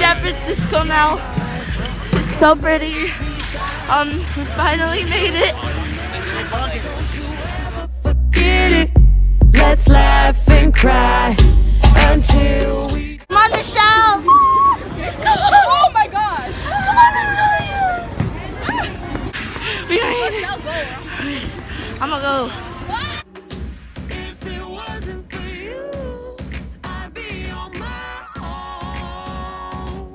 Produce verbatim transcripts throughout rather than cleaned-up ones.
San Francisco now. It's so pretty. Um, we finally made it. Forget it. Let's laugh and cry until we. Come on, Michelle. Oh my gosh. Come on, Michelle. We made it. I'm gonna go. If it wasn't for you, I'd be on my own.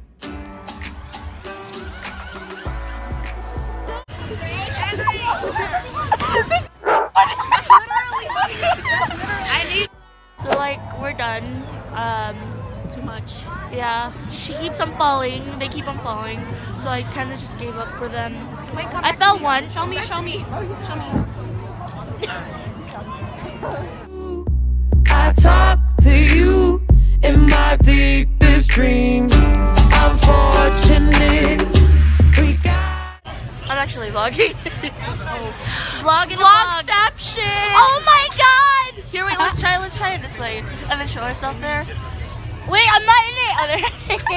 I need. So like we're done. Um, too much. Yeah. She keeps on falling. They keep on falling. So I kind of just gave up for them. Wait, come I back fell to me. once. Show me, show me, show me. I talk to you in my deepest dreams. I'm fortunate. We got. I'm actually vlogging. Oh. Vlogging. Vlogception. Oh my god! Here, wait. Let's try. Let's try it this way, and then show ourselves there. Wait, I'm not in it.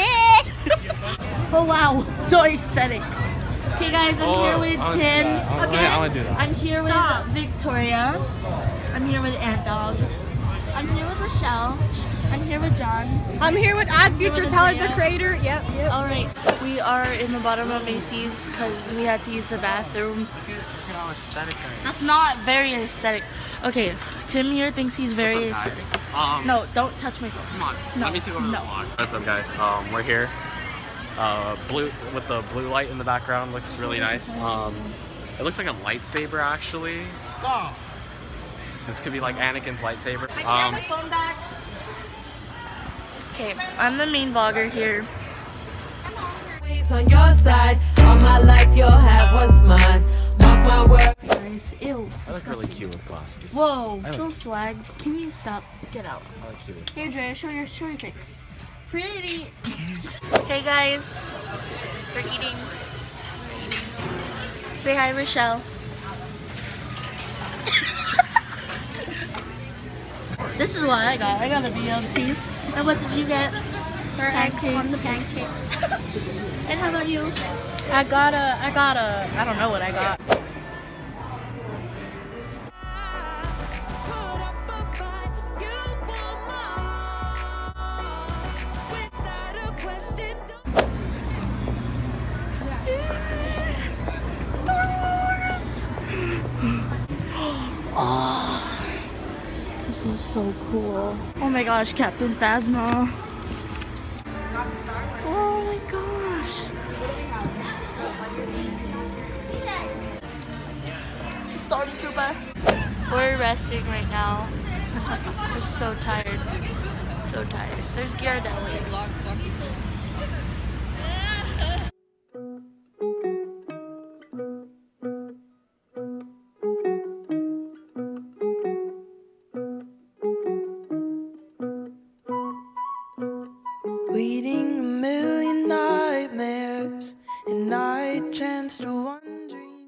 Oh wow, so aesthetic. Okay, guys, I'm Oh, here with I wanna see Tim. that. I wanna- Okay, I wanna do that. I'm here Stop. with Victoria. I'm here with Ant Dog. I'm here with Michelle. I'm here with John. I'm here with Odd Future, Tyler the Andrea. Creator. Yep, yep. All right, we are in the bottom of Macy's because we had to use the bathroom. Look at how aesthetic I am. That's not very aesthetic. Okay, Tim here thinks he's very What's up, guys? aesthetic. Um, No, don't touch my phone. Come on, No, let me take over no. the vlog. What's up, guys? Um, we're here. Uh, blue with the blue light in the background looks really nice. Um, it looks like a lightsaber actually. Stop. This could be like Anakin's lightsaber. I can't Um, have my phone back. Okay, I'm the main vlogger here. Always on your side. All my life you'll have what's mine. Mark my word. Guys, ew. I look really disgusting. cute with glasses. Whoa, I so look- swag. Can you stop? Get out. I look cute. Here, Drea, show your show your face. Pretty. Hey guys, we're eating. We're eating. Say hi, Rochelle. This is what I got. I got a B L T. And what did you get? Her eggs on the pancake. And how about you? I got a, I got a, I don't know what I got. Put up a fight. You for more. Without a question. Star Wars. Oh, this is so cool. Oh my gosh, Captain Phasma. Oh my gosh. Just Stormtrooper. We're resting right now. We're so tired. So tired. There's Ghirardelli. Leading a million nightmares and night chance to wondering.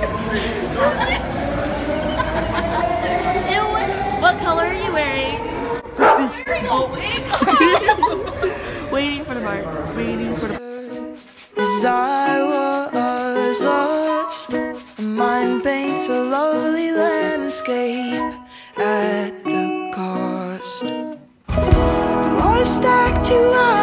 Ew, what color are you wearing? Oh, wait. Waiting for the bar. Waiting for the As I was lost, my mind paints a lovely landscape at the cost. Floor stacked too high.